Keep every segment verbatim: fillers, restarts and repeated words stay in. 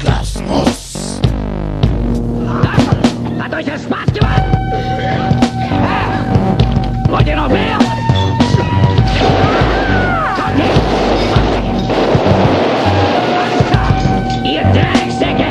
Orgasmus. Hat euch das Spaß gemacht? Wollt ihr noch mehr? Kommt her! Alles klar! Ihr Drecksäcke!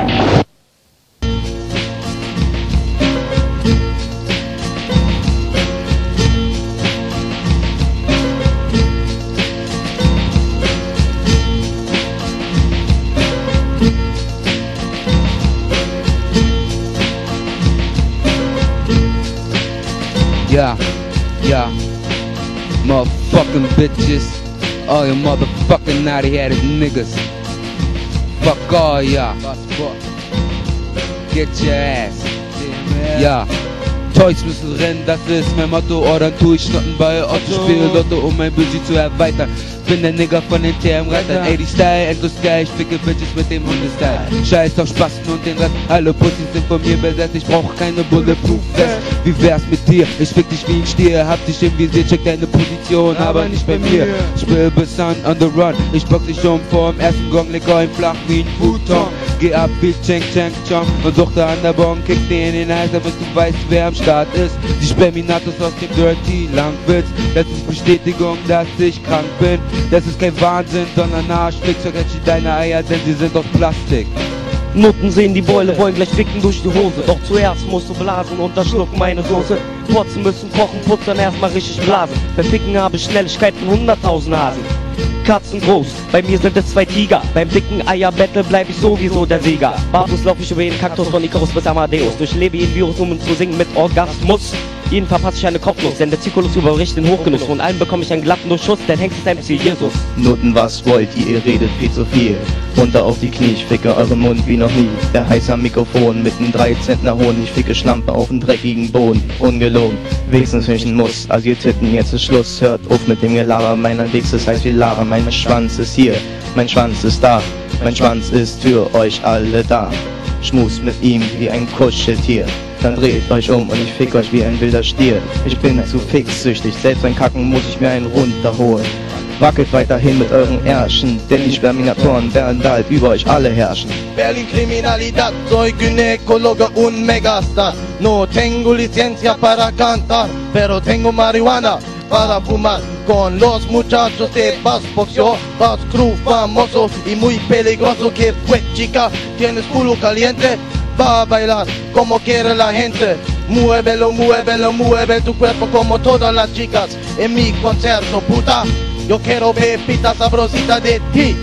Yeah, yeah, motherfucking bitches, all you motherfucking naughty-headed niggas. Fuck all y'all. Get your ass. Ja, Toys müssen rennen, das ist mein Motto. Oder dann tu ich Schnotten bei Otto, spiele Lotto, um mein Budget zu erweitern. Bin der Nigger von den T M-Reitern, ey die Style, endlos geil, ich ficke Bitches mit dem Hundestyle. Scheiß auf Spasten und den Rest, alle Pussys sind von mir besetzt, ich brauch keine Bulletproof Vest. Wie wär's mit dir? Ich fick dich wie ein Stier, hab dich im Visier, check deine Position, aber nicht bei mir. Ich will bis on, on the run, ich box dich um vorm ersten Gong, leg euch flach wie ein Futon. Geh ab wie Cheng Cheng Chong und suchte an der Bon, kick dir in den Hals, damit du weißt, wer am Start ist. Die Sperminatus aus dem Dirty Langwitz, das ist Bestätigung, dass ich krank bin. Das ist kein Wahnsinn, sondern Arschfick, vergesse deine Eier, denn sie sind aus Plastik. Nutten sehen die Beule, wollen gleich ficken durch die Hose. Doch zuerst musst du blasen und dann schlucken meine Soße. Potzen müssen kochen, putzern erstmal richtig blasen. Beim Ficken habe ich Schnelligkeit von hunderttausend Hasen. Katzen groß, bei mir sind es zwei Tiger. Beim dicken Eierbattle bleib ich sowieso der Sieger. Barfuß lauf ich über den Kaktus von Icarus bis Amadeus. Durchlebe jeden Virus, um zu singen mit Orgasmus. Jeden verpasse ich eine Kopfnuss, denn der Zyklus überbricht den Hochgenuss. Von allen bekomme ich einen glatten Durchschuss, denn Hengst ist M C Jesus. Nutten, was wollt ihr? Ihr redet viel zu viel. Runter auf die Knie, ich ficke euren Mund wie noch nie. Der heiße am Mikrofon mit nem drei Zentner Hohn. Ich ficke Schlampe auf dem dreckigen Boden. Ungelogen, wenigstens wenn ich ein Muss. Also ihr Titten, jetzt ist Schluss. Hört auf mit dem Gelaber, meiner Wegs ist heiß wie Lava. Mein Schwanz ist hier, mein Schwanz ist da. Mein Schwanz ist für euch alle da. Schmus mit ihm wie ein Kuscheltier. Dann dreht euch um und ich fick euch wie ein wilder Stier. Ich bin zu fixsüchtig, selbst beim Kacken muss ich mir einen runterholen. Wackelt weiterhin mit euren Ärschen, denn die Sperminatoren werden bald über euch alle herrschen. Berlin Criminalidad, soy ginecólogo un megastar. No tengo licencia para cantar, pero tengo marihuana para fumar. Con los muchachos de Bass Box, yo, Bass Crew famoso y muy peligroso. Que pues chica, tienes culo caliente, va a bailar como quiere la gente. Muévelo, muévelo, mueve tu cuerpo como todas las chicas en mi concierto, puta. Yo quiero pepita sabrosita de ti.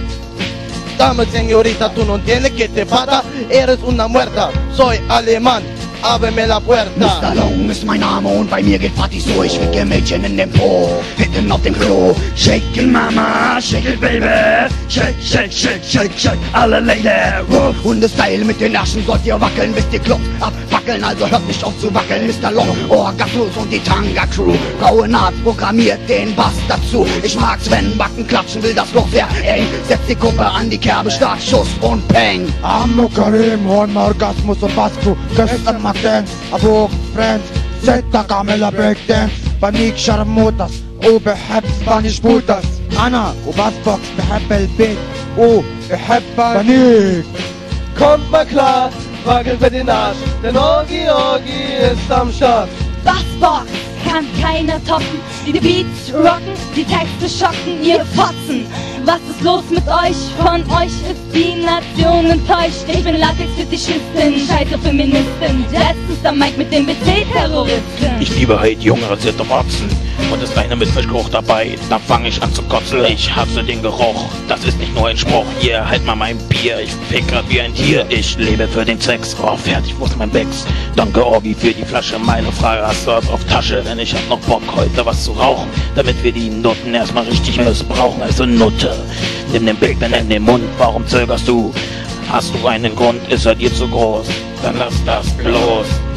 Dame señorita, tú no entiendes que te pasa, eres una muerta. Soy alemán, ábreme la puerta. Mister Long ist mein Name und bei mir geht Partys so. Ich wicke Mädchen in den Po, hinten auf dem Klo. Shake it Mama, shake it Baby. Shake, shake, shake, shake, shake, alle Lady. Hundestyle mit den Ärschen sollt ihr wackeln, bis die Clubs abwackeln. Also hört nicht auf zu wackeln, Mister Long. Orgasmus und die Tanga Crew. Graue Naht programmiert den Bass dazu. Ich mag's, wenn Backen klatschen, will das Loch sehr eng. Setz die Kuppe an die Kerbe, Start, Schuss und Peng. Ammo Karim, Horn, Orgasmus und Bass Crew. Gestern Dance, Abo Friends, ستة كاملة بريك دانس. بنيك شرموطس وبحب سبانيش بوتس. أنا وباس بوكس بحب البيت وبحب بنيك. Kommt mal klar, wackelt mit den Arsch, denn Orgi Orgi ist am Start. Bassbox kann keiner toppen. Die Beats rocken, die Texte schocken, ihr Fotzen. Was ist los mit euch? Von euch ist die Nation enttäuscht. Ich bin Latex-Fetischistin, scheiße Feministin. Letztens am Mike mit den B C-Terroristen. Ich liebe halt junge rasierte Motzen. Und ist einer mit Fischgeruch dabei, dann fang ich an zu kotzen. Ich hasse den Geruch, das ist nicht nur ein Spruch. Hier, halt mal mein Bier, ich fick grad wie ein Tier. Ich lebe für den Sex, oh fertig, wo ist mein Becks? Danke Orgi für die Flasche, meine Frage hast du auf Tasche. Denn ich hab noch Bock heute was zu rauchen, damit wir die Nutten erstmal richtig missbrauchen. Also Nutte, nimm den Big Ben in den Mund, warum zögerst du? Hast du einen Grund, ist er dir zu groß? Dann lass das bloß.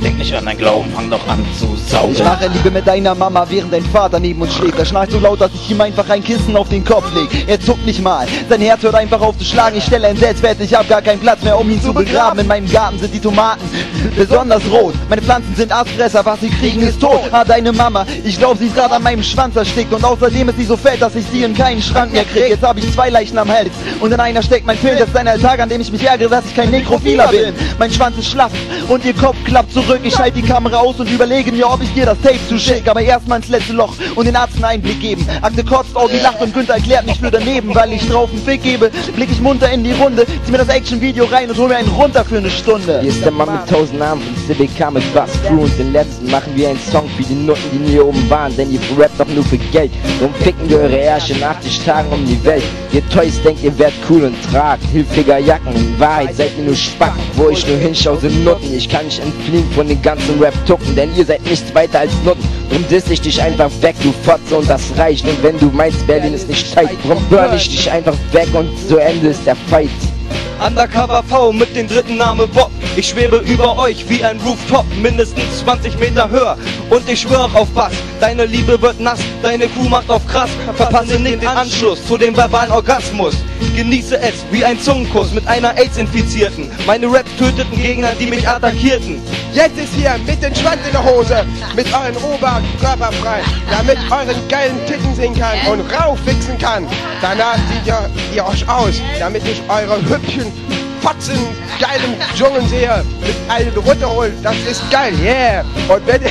Denk nicht an dein Glauben, fang doch an zu saugen. Ich mache Liebe mit deiner Mama, während dein Vater neben uns schläft. Er schnarcht so laut, dass ich ihm einfach ein Kissen auf den Kopf leg. Er zuckt nicht mal, sein Herz hört einfach auf zu schlagen. Ich stelle ein Selbstwert, ich hab gar keinen Platz mehr, um ihn zu begraben. In meinem Garten sind die Tomaten besonders rot. Meine Pflanzen sind Aasfresser, was sie kriegen ist tot. Ah, deine Mama, ich glaub, sie ist gerade an meinem Schwanz erstickt. Und außerdem ist sie so fett, dass ich sie in keinen Schrank mehr krieg. Jetzt hab ich zwei Leichen am Hals und in einer steckt mein Film. Das ist einer Tag, an dem ich mich ärgere, dass ich kein Nekrophiler bin. Mein Schwanz ist schlaff und ihr Kopf klappt zurück. Ich schalte die Kamera aus und überlege mir, ob ich dir das Tape zuschicke. Aber erstmal ins letzte Loch und den Arzt einen Einblick geben. Akte kotzt, Augi lacht und Günther erklärt mich für daneben. Weil ich drauf einen Fick gebe, blick ich munter in die Runde. Zieh mir das Action-Video rein und hol mir einen runter für eine Stunde. Hier ist der Mann mit tausend Armen von Civic Car mit Bass Crew. Und den letzten machen wir einen Song für die Nutten, die nie oben waren. Denn ihr rappt doch nur für Geld. Drum ficken wir eure Ärsche in achtzig Tagen um die Welt. Ihr Toys denkt, ihr werdet cool und tragt hilfiger Jacken. In Wahrheit seid ihr nur Spacken. Wo ich nur hinschaue, sind Nutten. Ich kann nicht entfliehen von den ganzen Rap-Tucken, denn ihr seid nichts weiter als Nutten. Drum diss ich dich einfach weg, du Fotze, und das reicht. Und wenn du meinst, Berlin ist nicht tight, drum burn ich dich einfach weg und zu Ende ist der Fight. Undercover V mit dem dritten Name Bob. Ich schwebe über euch wie ein Rooftop, mindestens zwanzig Meter höher. Und ich schwöre auf Bass, deine Liebe wird nass, deine Kuh macht auf krass. Verpasse nicht den Anschluss zu dem verbalen Orgasmus. Genieße es wie ein Zungenkuss mit einer AIDS-Infizierten. Meine Raps töteten Gegner, die mich attackierten. Jetzt ist hier mit den Schwanz in der Hose, mit euren Oberkörper frei, damit euren geilen Titten sehen kann und raufwichsen kann. Danach zieht ihr, ihr euch aus, damit ich eure hübschen Fotzen geilen Jungen sehe, mit allen runterholen. Das ist geil, yeah. Und wenn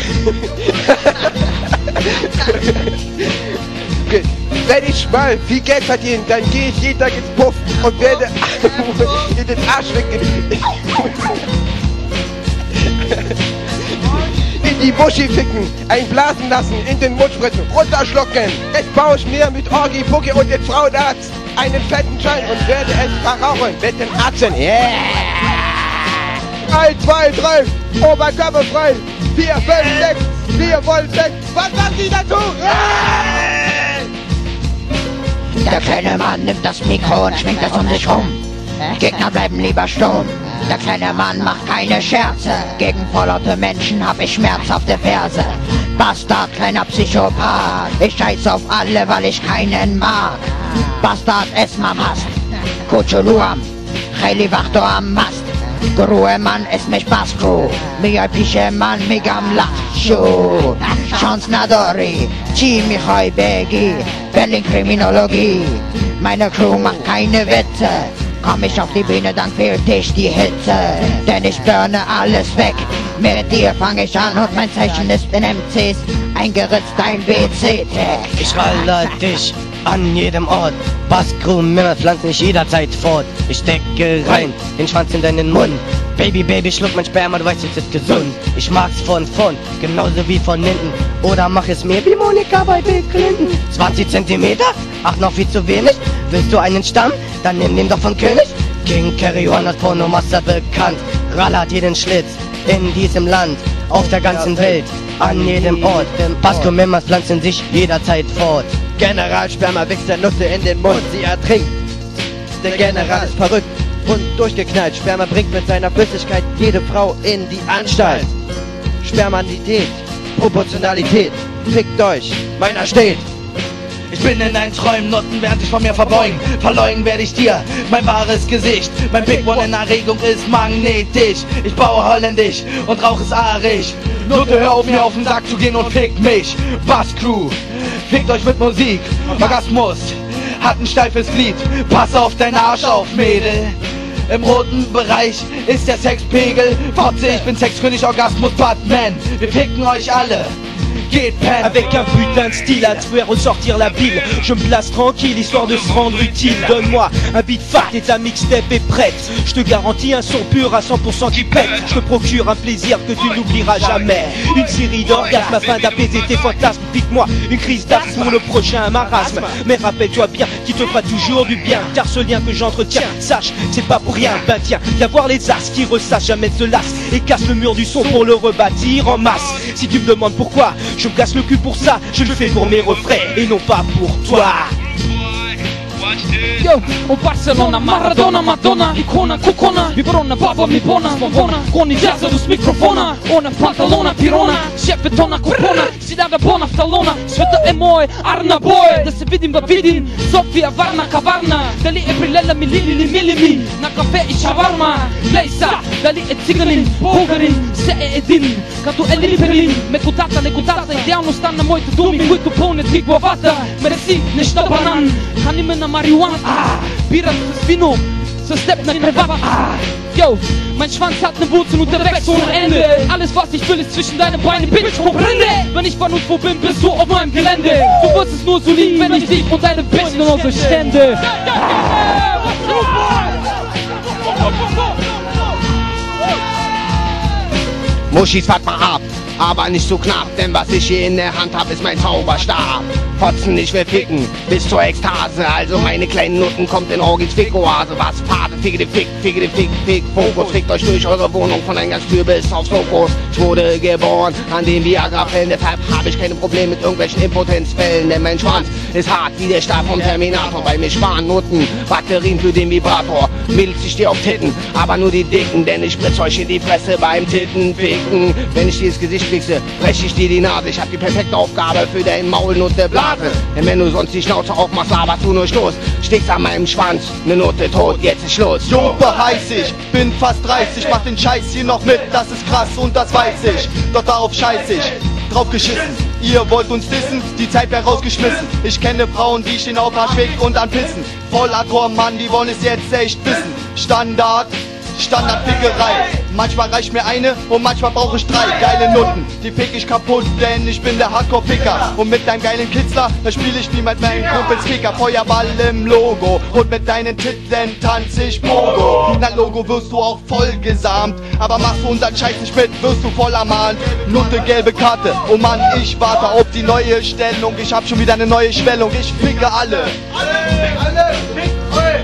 wenn ich mal viel Geld verdiene, dann gehe ich jeden Tag ins Puff und werde in den Arsch wecken. In die Muschi ficken, einblasen lassen, in den Mund spritzen, runterschlucken. Jetzt baue ich mir mit Orgi, Pucke und den Frauenarzt einen fetten Schein und werde es verrauchen mit den Atzen. Yeah! Eins, zwei, drei, Oberkörper frei. Vier, fünf, sechs, wir wollen weg. Was sagt die dazu? Der kleine Mann nimmt das Mikro und schwingt es um sich rum. Gegner bleiben lieber stumm. Der kleine Mann macht keine Scherze. Gegen vorlaute Menschen hab ich schmerzhafte Verse. Bastard, kleiner Psychopath. Ich scheiß auf alle, weil ich keinen mag. Bastard, Esmam hast. Kuchuluam, Cheli Wachto am Mast. Gruhe Mann, es mich Baskru. Mia Pische Mann, Migam Lachu. Chance Nadori, Chi Michoi Begi. Berlin Kriminologie. Meine Crew macht keine Witze. Komm ich auf die Bühne, dann fehlt dich die Hitze. Denn ich burne alles weg. Mit dir fang ich an und mein Zeichen ist in M Cs eingeritzt, ein B C-Tag. Ich ralle dich an jedem Ort. Bass-Crew, Mimmer pflanzt mich jederzeit fort. Ich stecke rein, den Schwanz in deinen Mund. Baby, Baby, schluck mein Sperma, du weißt, es ist gesund. Ich mag's von vorn, genauso wie von hinten. Oder mach es mir wie Monika bei Bill Clinton. zwanzig Zentimeter? Ach, noch viel zu wenig? Willst du einen Stamm? Dann nimm den doch von König. King Carry One als Pornomaster bekannt. Rallert jeden Schlitz in diesem Land, auf der ganzen Welt, an jedem Ort. Pasco Members pflanzen sich jederzeit fort. Generalsperma wächst der Nutte in den Mund, sie ertrinkt. Der General ist verrückt und durchgeknallt. Sperma bringt mit seiner Flüssigkeit jede Frau in die Anstalt. Spermanität, Proportionalität, fickt euch, meiner steht. Ich bin in deinen Träumen, Nutten werden sich von mir verbeugen. Verleugnen werde ich dir mein wahres Gesicht. Mein Big One in Erregung ist magnetisch. Ich baue holländisch und rauch es arisch. Nutte, hör auf mir auf den Sack zu gehen und fickt mich. Bass-Crew, fickt euch mit Musik. Orgasmus hat ein steifes Glied. Pass auf deinen Arsch auf, Mädel. Im roten Bereich ist der Sexpegel. Fotze, ich bin Sexkönig, Orgasmus, Batman. Wir ficken euch alle. Avec un putain de style à te faire ressortir la bile. Je me place tranquille histoire de se rendre utile. Donne-moi un beat fat et ta mixtape est prête. Je te garantis un son pur à cent pour cent qui pète. Je te procure un plaisir que tu n'oublieras jamais. Une série d'orgasmes afin d'apaiser tes fantasmes. Pique-moi une crise d'asthme pour le prochain marasme. Mais rappelle-toi bien qu'il te fera toujours du bien. Car ce lien que j'entretiens, sache, c'est pas pour rien. Ben tiens, viens voir les as qui ressassent, jamais se lassent. Et casse le mur du son pour le rebâtir en masse. Si tu me demandes pourquoi je me casse le cul pour ça, je le fais pour mes refrains et non pas pour toi. Yo, und Barcelona, Maradona, Madonna, Icona, Cocona, Vibrona, Baba, Mibona, Mavona, con i jazz dos mikrofona, ona pantalona, pirona, šepetona, kopona, sidada bona, vtalona, sveta je moj, Arna boje, da se vidim, da vidim, Sofija, Varna, kavarna, da li je prilela milili ili milimi, na kafe i šavarma, Lejsa, da li je ciganin, Bulgarin, se е един, като Елин Берлин, мекотата, лекотата, идеално стана моите думи, които пълнят ми главата, мерси, неща банан, хани ме на марихуана, бират с вино, с теб на кревата, yo, mein Schwanz hat ne Wurzel und der wächst ohne Ende. Alles was ich will ist zwischen deine Beine, Bitch, comprende. Wenn ich von uns wo bin, bist du auf meinem Gelände. Du wirst es nur so lieben, wenn ich dich und deine Bitch nur noch stände. Muschis, wart mal ab, aber nicht so knapp, denn was ich hier in der Hand hab, ist mein Zauberstab. Fotzen, ich will ficken, bis zur Ekstase, also meine kleinen Nutten kommt in Orgis Fickoase. Was Pate, ficke de Fick, ficke de Fick, Fick, Fokus, fickt euch durch eure Wohnung von Eingangstür bis aufs Fokus. Ich wurde geboren an den Viagra-Fällen, deshalb habe ich keine Probleme mit irgendwelchen Impotenzfällen, denn mein Schwanz ist hart wie der Stab vom Terminator. Bei mir sparen Nutten, Batterien für den Vibrator. Mädels, ich steh auf Titten, aber nur die Dicken, denn ich spritz euch in die Fresse beim Tittenficken. Wenn ich dir ins Gesicht fixe, breche ich dir die Nase. Ich hab die perfekte Aufgabe für dein Maul und der Blase. Denn wenn du sonst die Schnauze aufmachst, laberst du nur Stoß. Stichst an meinem Schwanz, ne Note tot, jetzt ist Schluss. Super heiß ich, bin fast dreißig, mach den Scheiß hier noch mit, das ist krass und das weiß ich. Doch darauf scheiß ich, drauf geschissen. Ihr wollt uns dissen, die Zeit wär rausgeschmissen. Ich kenne Frauen, die stehen auf Haschweg und anpissen. Vollator, Mann, die wollen es jetzt echt wissen. Standard, Standardfickerei. Manchmal reicht mir eine und manchmal brauche ich drei geile Nutten. Die fick ich kaputt, denn ich bin der Hardcore-Picker. Und mit deinem geilen Kitzler, da spiel ich wie mit meinen Kumpels Kicker. Feuerball im Logo und mit deinen Titeln tanz ich Pogo. Na Logo wirst du auch voll gesamt, aber machst du unseren Scheiß nicht mit, wirst du voll ermahnt. Nutte, gelbe Karte, oh Mann, ich warte auf die neue Stellung. Ich hab schon wieder eine neue Schwellung, ich ficke alle. Alle, alle, fick alle.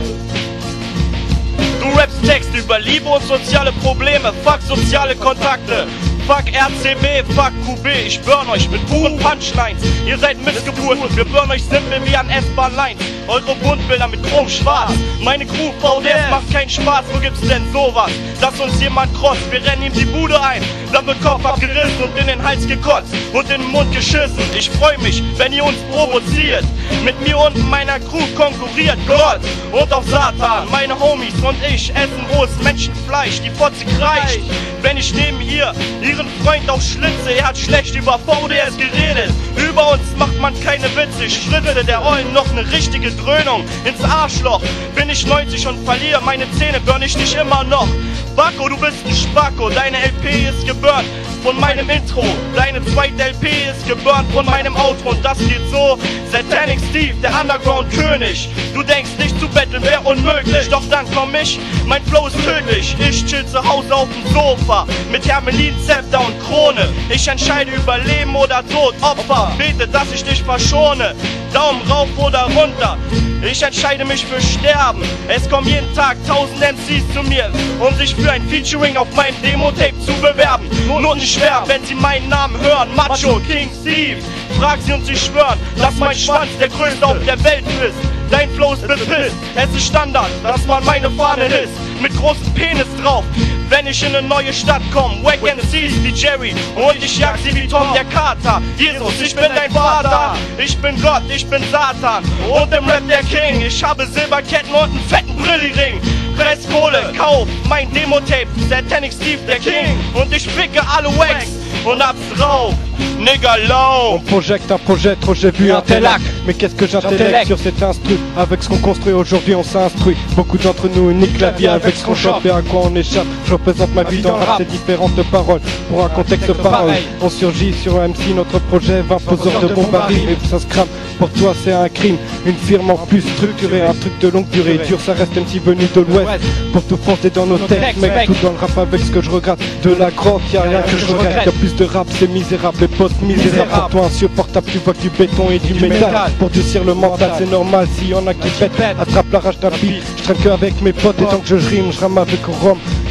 Du rappst Texte über Liebe und soziale Probleme, fuck soziale Kontakte, fuck R C B, fuck Q B, ich burn euch mit puren Punchlines, ihr seid Missgeburten, wir burn euch simpel wie an S-Bahn-Lines, eure Buntbilder mit Chrom schwarz, meine Crew V D S macht keinen Spaß, wo gibt's denn sowas, dass uns jemand krosst, wir rennen ihm die Bude ein, dann wird Kopf abgerissen und in den Hals gekotzt und in den Mund geschissen, ich freu mich, wenn ihr uns provoziert, mit mir und meiner Crew konkurriert Gott und auf Satan, meine Homies und ich essen rohes Menschenfleisch, die Fotze kreischt, wenn ich neben ihr ihren Freund auf Schlitze, er hat schlecht über V D S geredet, über uns macht man keine Witze, ich spritze der Eulen noch eine richtige Dröhnung ins Arschloch, bin ich neunzig und verliere meine Zähne, burn ich dich immer noch, Backo, du bist ein Spacko, deine L P ist geburnt von meinem Intro, deine zweite L P ist geburnt von meinem Outro und das geht so, Satanic Steve, der Underground-König, du denkst nicht zu betteln, wär unmöglich, doch dann komm ich, mein Flow ist tödlich, ich chill zu Hause auf dem Sofa, mit Hermelin, Zepter und Krone, ich entscheide über Leben oder Tod, Opfer, bete, dass ich dich verschone, Daumen rauf oder runter, ich entscheide mich für Sterben, es kommen jeden Tag tausend M Cs zu mir, um sich für ein Featuring auf meinem Demo-Tape zu bewerben, nur nicht schwer, wenn sie meinen Namen hören, Macho, King Steve, frag sie und sie schwören, dass mein Schwanz der größte auf der Welt ist. Dein Flow ist bepisst, es ist Standard, dass man meine Fahne ist, mit großem Penis drauf. Wenn ich in eine neue Stadt komm, Wack M Cs wie Jerry und ich jag sie wie Tom der Kater. Jesus, ich bin dein Vater, ich bin Gott, ich bin Satan und im Rap der King. Ich habe Silberketten und einen fetten Brilliring. Press Kohle, kauf mein Demo-Tape, Satanic Steve der King und ich ficke alle Wacks und hab's drauf. Nigga low. On projette un projet, trop j'ai vu un tel acte. Mais qu'est-ce que j'intellect sur cet instru? Avec ce qu'on construit aujourd'hui on s'instruit. Beaucoup d'entre nous niquent la vie avec ce qu'on chope et à quoi on échappe. Je représente ma vie dans le rap, c'est différentes paroles. Pour un contexte pareil, on surgit sur M C, notre projet vingt poseurs de bombes arrivent et ça se crame. Pour toi c'est un crime, une firme en plus structurée, un truc de longue durée. Dur ça reste M C venu de l'ouest. Pour tout foncer dans nos textes, mec, tout dans le rap avec ce que je regrette. De la grotte, y'a rien que je regrette. Y'a plus de rap, c'est misérable. Les potes misérable, pour toi insupportable, tu vois que du béton et du, du métal. métal Pour durcir le mental, c'est normal, s'il y en a qui pètent, attrape la rage d'un beat. Je traîne que avec mes potes et tant que je rime, je rame avec rhum.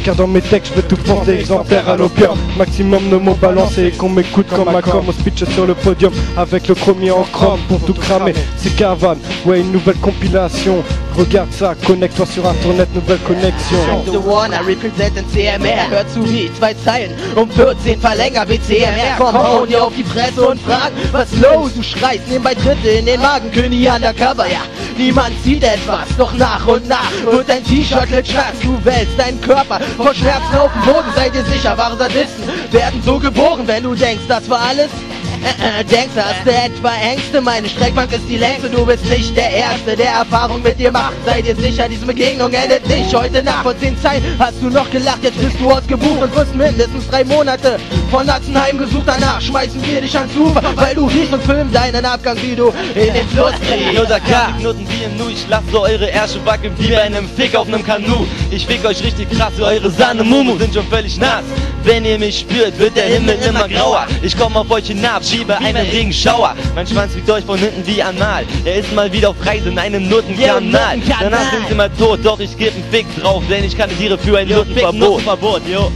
car dans mes textes je veux tout porter exemplaire à l'opium. Maximum de mots balancés et qu'on m'écoute comme ma com. Au speech sur le podium avec le chromier en chrome pour tout cramer. C'est Cavan, ouais une nouvelle compilation. Regarde ça, connecte-toi sur internet, nouvelle connexion. The one I represent in C M R. Hör zu wie zwei Zeilen um vierzehn verlänger wie C M R. Komm, hau dir auf die Fresse und frag, was los? Du schreist nebenbei Tritte in den Magen, König undercover, ja. Niemand sieht etwas, doch nach und nach wird dein T-Shirt mit Schmerz. Du wälzt deinen Körper vor Schmerzen auf den Boden. Seid ihr sicher, wahre Sadisten werden so geboren. Wenn du denkst, das war alles, Äh, äh, denkst du, hast du etwa Ängste? Meine Streckbank ist die längste, du bist nicht der Erste, der Erfahrung mit dir macht. Sei dir sicher, diese Begegnung endet nicht heute Nacht. Vor zehn Zeilen hast du noch gelacht, jetzt bist du ausgebucht und wirst mindestens drei Monate von Natzenheim gesucht. Danach schmeißen wir dich ans Ufer, weil du riechst und filmen deinen Abgang, wie du in den Fluss kriegst. Oder K, Knoten wie im Nu, ich lasse so eure Ärsche wackeln wie bei einem Fick auf einem Kanu. Ich fick euch richtig krass, eure Sahne-Mumu sind schon völlig nass. Wenn ihr mich spürt, wird der Himmel immer grauer. Ich komm auf euch hinab, schiebe einen Regenschauer. Mein Schwanz wiegt euch von hinten wie anal. Er ist mal wieder auf Reise in einem Nuttenkanal. Danach sind sie mal tot, doch ich geb einen Fick drauf, denn ich kandidiere für ein Nuttenverbot. Verbot, jo.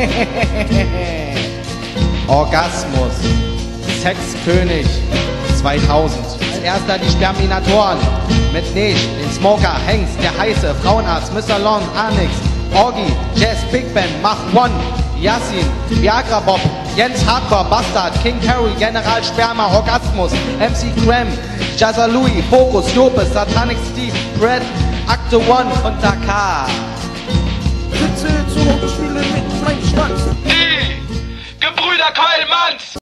Orgasmus, Sexkönig zweitausend. Als erster die Sperminatoren mit Nisch, den Smoker, Hengst, der Heiße, Frauenarzt, Mister Lon, Anix, Orgi, Jazz, Big Band, Mach One, Yassin, Viagra Bob, Jens Hardcore, Bastard, King Carry, General Sperma, Orgasmus, M C Cram, Jazza Louis, Focus, Jopes, Satanic Steve, Brad, Akte One und Dakar. Sitze zu und spiele mit meinem Schwanz. Die Gebrüder Keulmanns!